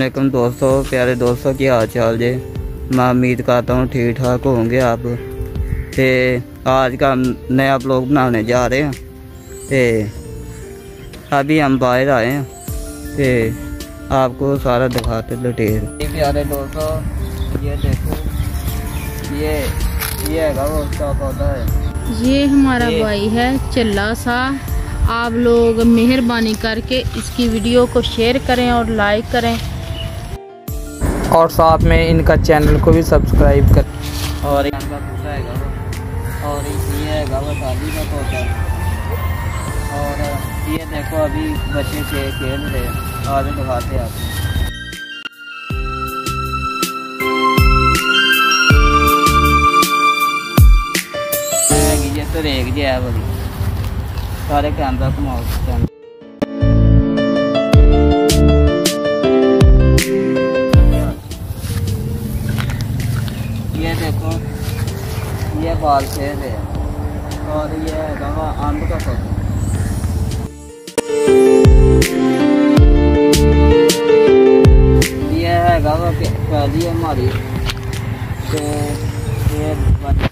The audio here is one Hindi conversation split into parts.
अस्सलामुअलैकुम दोस्तों, प्यारे दोस्तों की हाल चाल जे। मैं उम्मीद करता हूँ ठीक ठाक होंगे आप। तो आज का नया ब्लॉग बनाने जा रहे हैं। तो अभी हम बाहर आए हैं तो आपको सारा दिखाते डिटेल। प्यारे दोस्तों ये देखो, ये है वो उसका पौधा है। ये हमारा भाई है चिल्ला सा। आप लोग मेहरबानी करके इसकी वीडियो को शेयर करें और लाइक करें और साथ में इनका चैनल को भी सब्सक्राइब करें। और इनका पौधा है और ये है वो शादी का पौधा। और ये देखो अभी बच्चे खेल रहे हैं, आगे दिखाते हैं आपको। ये तो रेग जी है बड़ी सारे कैमरा घुमाओ। ये देखो ये बाल से है और ये है आम का पौधा। ये है पहली हमारी तो ये बच्चे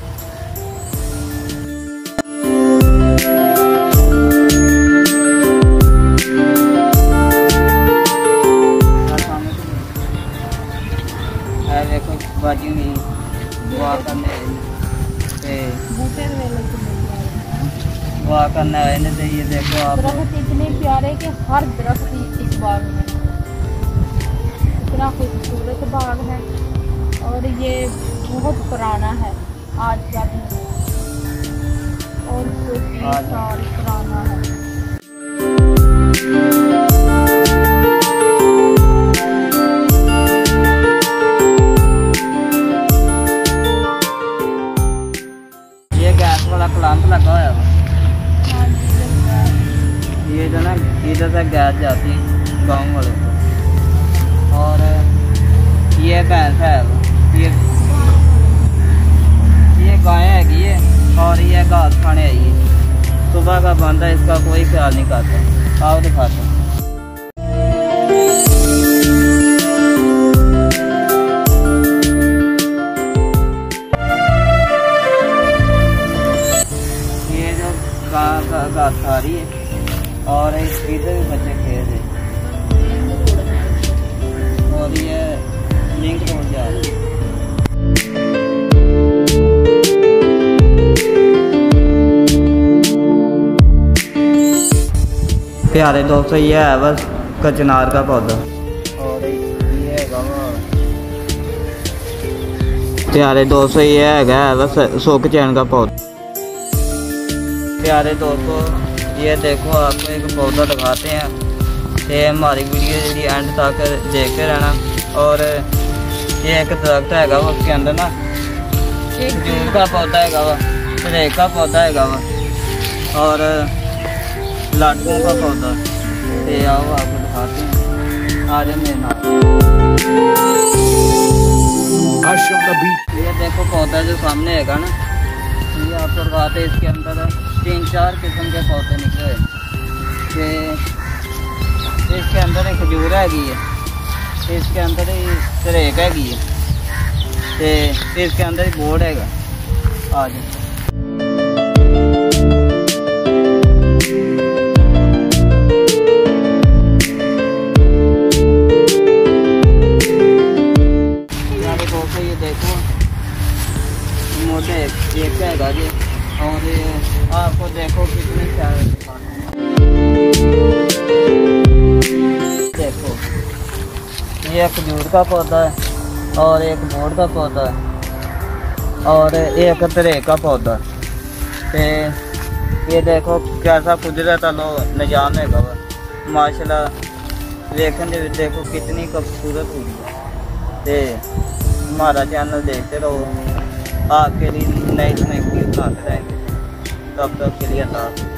देखो बाजी हुई दुआ करने आए ने। तो ये देखो आप दरख्त इतने प्यारे के हर दरख्त इस बाग में इतना खूबसूरत बाग है और ये बहुत पुराना है। आज का और 30 साल पुराना है। प्लांट लगा हुआ है। ये जो ना इधर से गैस जाती है गाँव वाले को। और ये भैंस है, ये गाय हैगी है और ये घास खाने आई है। सुबह का बंदा इसका कोई ख्याल नहीं करता। आओ दिखाते हैं। घास खा रही है और इधर भी बच्चे खेल रहे और ये लिंक रोड जा रही है। प्यारे दोस्तों ये है बस कचनार का पौधा और ये है प्यारे दोस्तों ये है बस सुख चैन का पौधा। प्यारे दोस्तों ये देखो आपको एक पौधा दिखाते हैं। तो हमारी वीडियो जी एंड तक देखते रहना। और ये एक दरख्त है उसके अंदर ना खजूर का पौधा है, सरेक का पौधा है और लाडकों का पौधा। तो आओ आपको दिखाते हैं, आ जाए मेरे नाम। ये देखो पौधा जो सामने है ना, ये आपको दिखाते हैं। इसके अंदर 3-4 किस्म के पौधे निकले हुए। इसके अंदर एक खजूर हैगी है, इसके अंदर ही सरेक हैगी है, तो इसके अंदर ही बोर्ड हैगा। आज ये देखो मोटे एक हैगा जी। और आपको देखो कितनी प्यारे देखो, ये खजूर का पौधा है और एक बोर्ड का पौधा है और एक तरेक का पौधा। तो ये देखो कैसा कुदरत लो निजाम है माशाल्लाह। देखने देखो कितनी खूबसूरत हुई है। तो हमारा चैनल देखते रहो, आपके लिए नई वीडियो बनाते रहेंगे। तब तक के लिए अल्लाह।